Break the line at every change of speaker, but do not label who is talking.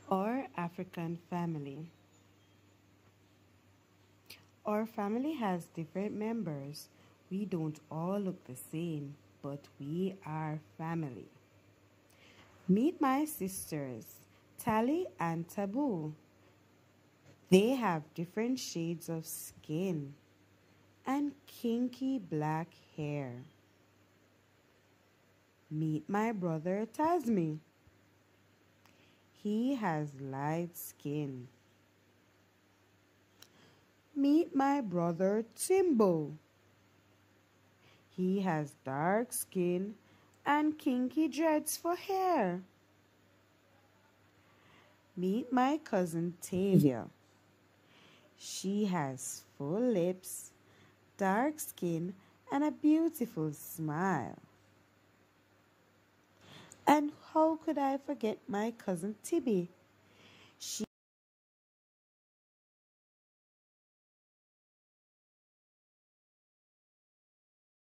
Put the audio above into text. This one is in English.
Our African family. Our family has different members. We don't all look the same, but we are family. Meet my sisters, Tally and Taboo. They have different shades of skin and kinky black hair. Meet my brother Tasmi. He has light skin. Meet my brother Timbo. He has dark skin and kinky dreads for hair. Meet my cousin Tavia. She has full lips, dark skin, and a beautiful smile. And how could I forget my cousin Tibby? She